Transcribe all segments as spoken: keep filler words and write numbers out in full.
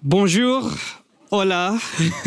Bonjour, hola,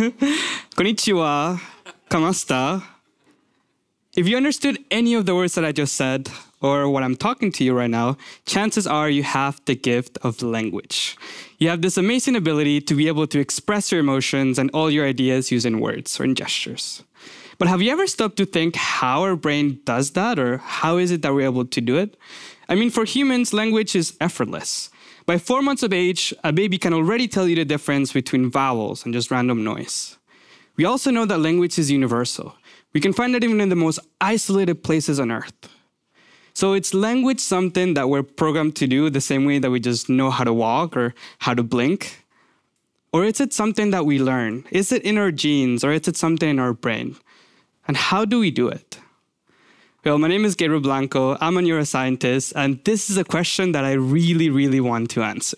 konnichiwa, kamasta. If you understood any of the words that I just said, or what I'm talking to you right now, chances are you have the gift of language. You have this amazing ability to be able to express your emotions and all your ideas using words or in gestures. But have you ever stopped to think how our brain does that, or how is it that we're able to do it? I mean, for humans, language is effortless. By four months of age, a baby can already tell you the difference between vowels and just random noise. We also know that language is universal. We can find it even in the most isolated places on Earth. So is language something that we're programmed to do the same way that we just know how to walk or how to blink? Or is it something that we learn? Is it in our genes, or is it something in our brain? And how do we do it? Well, my name is Gabriel Blanco. I'm a neuroscientist, and this is a question that I really, really want to answer.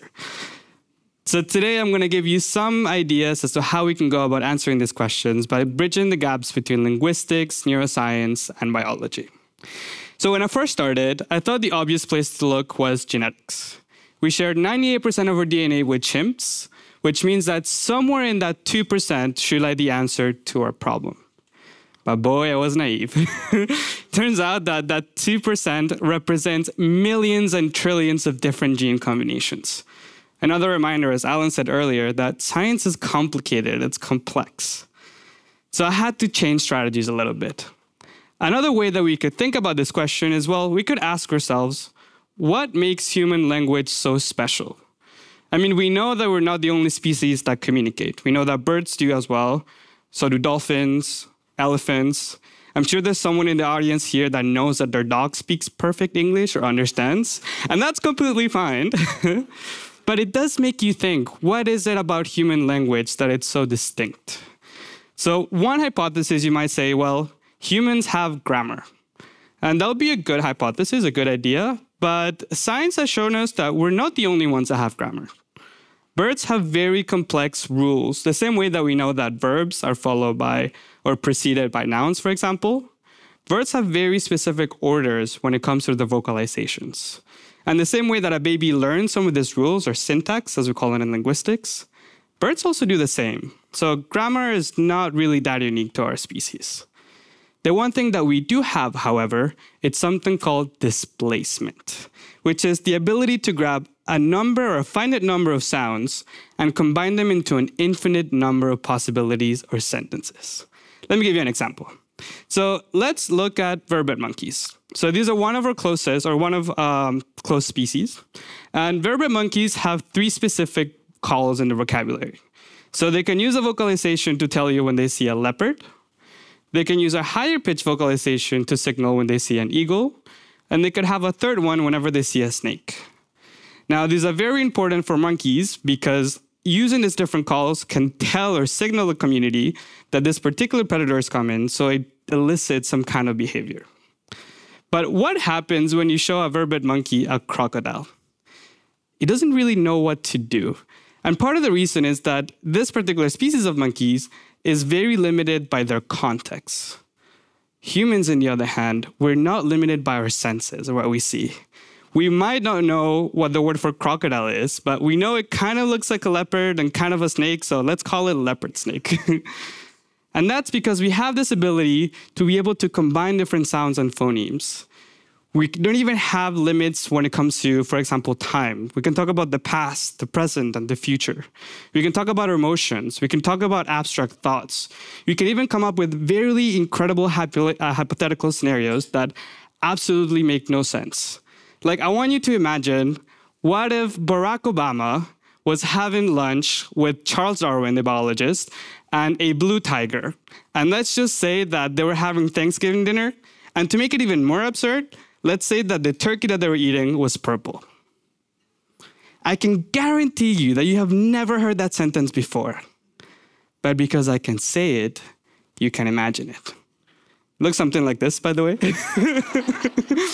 So today I'm going to give you some ideas as to how we can go about answering these questions by bridging the gaps between linguistics, neuroscience, and biology. So when I first started, I thought the obvious place to look was genetics. We shared ninety-eight percent of our D N A with chimps, which means that somewhere in that two percent should lie the answer to our problem. But boy, I was naive. Turns out that that two percent represents millions and trillions of different gene combinations. Another reminder, as Alan said earlier, that science is complicated, it's complex. So I had to change strategies a little bit. Another way that we could think about this question is, well, we could ask ourselves, what makes human language so special? I mean, we know that we're not the only species that communicate. We know that birds do as well. So do dolphins, elephants. I'm sure there's someone in the audience here that knows that their dog speaks perfect English or understands, and that's completely fine. But it does make you think, what is it about human language that it's so distinct? So one hypothesis, you might say, well, humans have grammar. And that'll be a good hypothesis, a good idea, but science has shown us that we're not the only ones that have grammar. Birds have very complex rules, the same way that we know that verbs are followed by or preceded by nouns, for example. Birds have very specific orders when it comes to the vocalizations. And the same way that a baby learns some of these rules, or syntax, as we call it in linguistics, birds also do the same. So grammar is not really that unique to our species. The one thing that we do have, however, it's something called displacement, which is the ability to grab a number or a finite number of sounds and combine them into an infinite number of possibilities or sentences. Let me give you an example. So let's look at vervet monkeys. So these are one of our closest, or one of um, close species. And vervet monkeys have three specific calls in the vocabulary. So they can use a vocalization to tell you when they see a leopard. They can use a higher pitch vocalization to signal when they see an eagle. And they could have a third one whenever they see a snake. Now, these are very important for monkeys because using these different calls can tell or signal the community that this particular predator is coming, so it elicits some kind of behavior. But what happens when you show a vervet monkey a crocodile? It doesn't really know what to do. And part of the reason is that this particular species of monkeys is very limited by their context. Humans, on the other hand, we're not limited by our senses or what we see. We might not know what the word for crocodile is, but we know it kind of looks like a leopard and kind of a snake, so let's call it leopard snake. And that's because we have this ability to be able to combine different sounds and phonemes. We don't even have limits when it comes to, for example, time. We can talk about the past, the present, and the future. We can talk about our emotions. We can talk about abstract thoughts. We can even come up with very incredible hypo- uh, hypothetical scenarios that absolutely make no sense. Like, I want you to imagine, what if Barack Obama was having lunch with Charles Darwin, the biologist, and a blue tiger? And let's just say that they were having Thanksgiving dinner. And to make it even more absurd, let's say that the turkey that they were eating was purple. I can guarantee you that you have never heard that sentence before. But because I can say it, you can imagine it. It looks something like this, by the way.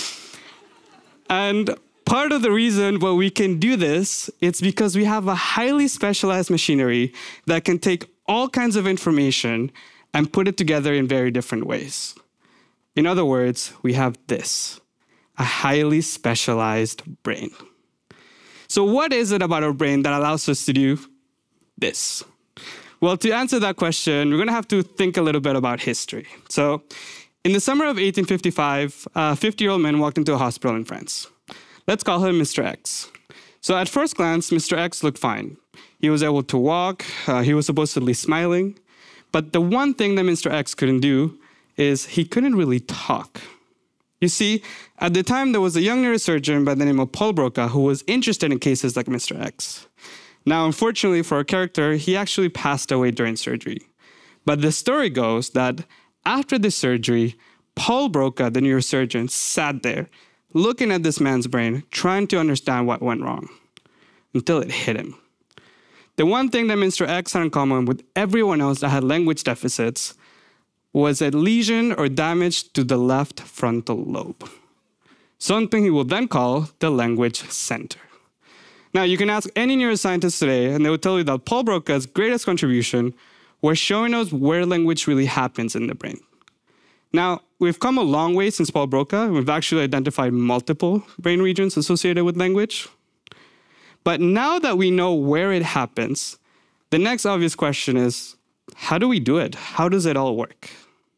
And part of the reason why we can do this, it's because we have a highly specialized machinery that can take all kinds of information and put it together in very different ways. In other words, we have this, a highly specialized brain. So what is it about our brain that allows us to do this? Well, to answer that question, we're going to have to think a little bit about history. So, in the summer of eighteen fifty-five, a fifty-year-old man walked into a hospital in France. Let's call him Mister X. So at first glance, Mister X looked fine. He was able to walk, uh, he was supposedly smiling, but the one thing that Mister X couldn't do is he couldn't really talk. You see, at the time, there was a young neurosurgeon by the name of Paul Broca who was interested in cases like Mister X. Now, unfortunately for our character, he actually passed away during surgery. But the story goes that after the surgery, Paul Broca, the neurosurgeon, sat there, looking at this man's brain, trying to understand what went wrong, until it hit him. The one thing that Mister X had in common with everyone else that had language deficits was a lesion or damage to the left frontal lobe, something he will then call the language center. Now, you can ask any neuroscientist today, and they will tell you that Paul Broca's greatest contribution was showing us where language really happens in the brain. Now, we've come a long way since Paul Broca. We've actually identified multiple brain regions associated with language. But now that we know where it happens, the next obvious question is, how do we do it? How does it all work?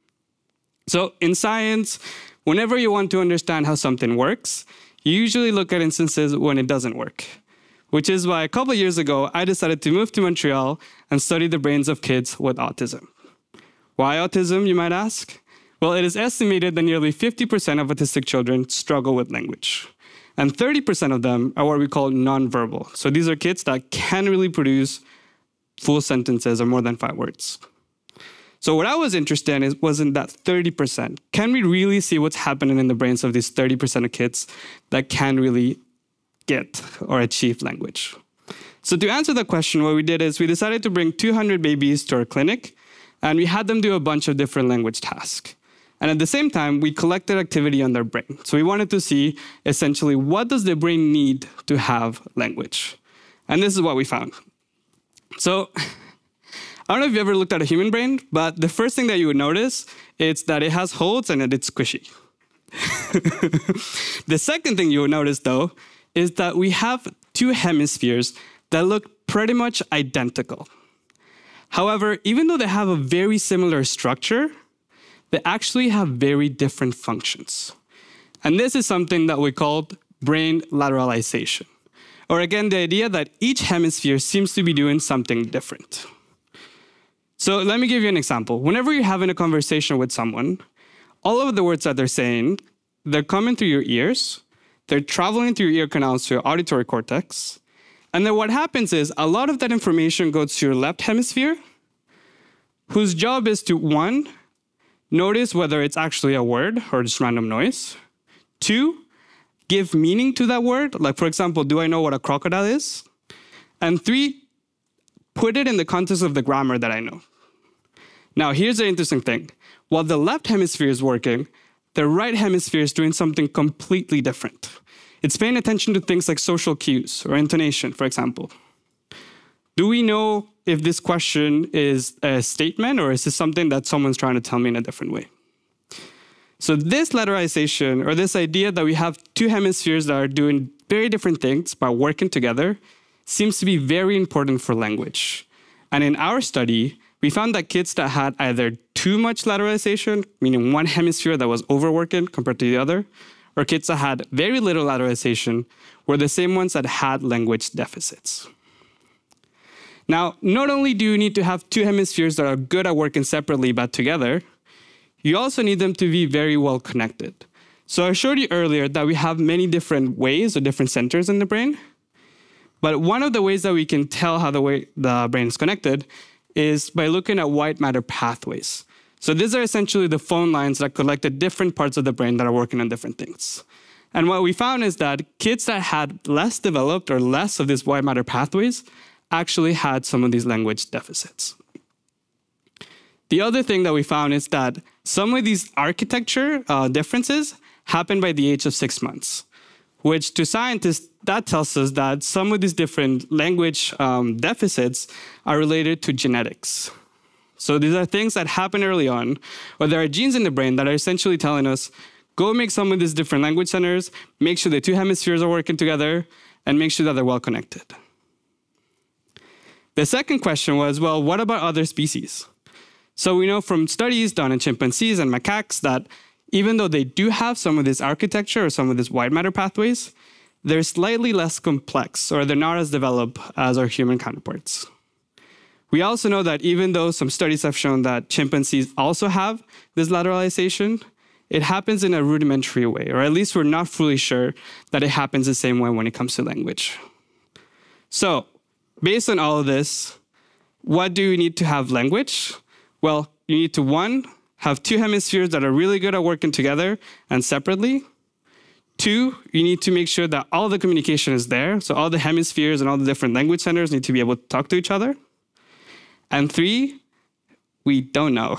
So in science, whenever you want to understand how something works, you usually look at instances when it doesn't work, which is why a couple of years ago, I decided to move to Montreal and study the brains of kids with autism. Why autism, you might ask? Well, it is estimated that nearly fifty percent of autistic children struggle with language. And thirty percent of them are what we call nonverbal. So these are kids that can't really produce full sentences or more than five words. So what I was interested in is, was in that thirty percent. Can we really see what's happening in the brains of these thirty percent of kids that can really get or achieve language? So to answer that question, what we did is we decided to bring two hundred babies to our clinic, and we had them do a bunch of different language tasks. And at the same time, we collected activity on their brain. So we wanted to see, essentially, what does the brain need to have language? And this is what we found. So I don't know if you ever looked at a human brain, but the first thing that you would notice is that it has holes and that it's squishy. The second thing you would notice, though, is that we have two hemispheres that look pretty much identical. However, even though they have a very similar structure, they actually have very different functions. And this is something that we call brain lateralization. Or again, the idea that each hemisphere seems to be doing something different. So let me give you an example. Whenever you're having a conversation with someone, all of the words that they're saying, they're coming through your ears, they're traveling through your ear canals to your auditory cortex, and then what happens is a lot of that information goes to your left hemisphere, whose job is to, one, notice whether it's actually a word or just random noise. Two, give meaning to that word. Like, for example, do I know what a crocodile is? And three, put it in the context of the grammar that I know. Now, here's the interesting thing. While the left hemisphere is working, the right hemisphere is doing something completely different. It's paying attention to things like social cues or intonation, for example. Do we know if this question is a statement or is this something that someone's trying to tell me in a different way? So this lateralization, or this idea that we have two hemispheres that are doing very different things but working together, seems to be very important for language. And in our study, we found that kids that had either too much lateralization, meaning one hemisphere that was overworking compared to the other, or kids that had very little lateralization, were the same ones that had language deficits. Now, not only do you need to have two hemispheres that are good at working separately but together, you also need them to be very well connected. So I showed you earlier that we have many different ways or different centers in the brain. But one of the ways that we can tell how the way the brain is connected is by looking at white matter pathways. So these are essentially the phone lines that connect the different parts of the brain that are working on different things. And what we found is that kids that had less developed or less of these white matter pathways actually had some of these language deficits. The other thing that we found is that some of these architecture uh, differences happen by the age of six months, which to scientists, that tells us that some of these different language um, deficits are related to genetics. So these are things that happen early on, or there are genes in the brain that are essentially telling us, go make some of these different language centers, make sure the two hemispheres are working together, and make sure that they're well connected. The second question was, well, what about other species? So we know from studies done in chimpanzees and macaques that even though they do have some of this architecture or some of these white matter pathways, they're slightly less complex, or they're not as developed as our human counterparts. We also know that even though some studies have shown that chimpanzees also have this lateralization, it happens in a rudimentary way, or at least we're not fully sure that it happens the same way when it comes to language. So, based on all of this, what do you need to have language? Well, you need to, one, have two hemispheres that are really good at working together and separately. Two, you need to make sure that all the communication is there. So all the hemispheres and all the different language centers need to be able to talk to each other. And three, we don't know.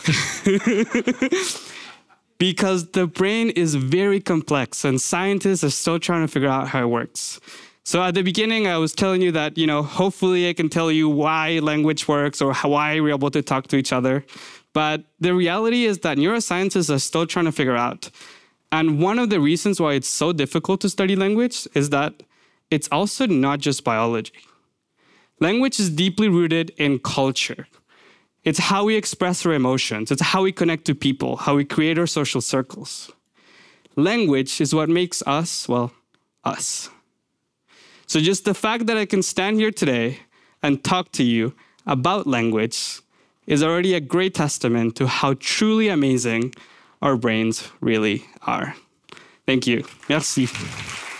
Because the brain is very complex and scientists are still trying to figure out how it works. So at the beginning, I was telling you that, you know, hopefully I can tell you why language works or how, why we're able to talk to each other. But the reality is that neuroscientists are still trying to figure out. And one of the reasons why it's so difficult to study language is that it's also not just biology. Language is deeply rooted in culture. It's how we express our emotions. It's how we connect to people, how we create our social circles. Language is what makes us, well, us. So just the fact that I can stand here today and talk to you about language is already a great testament to how truly amazing our brains really are. Thank you. Merci.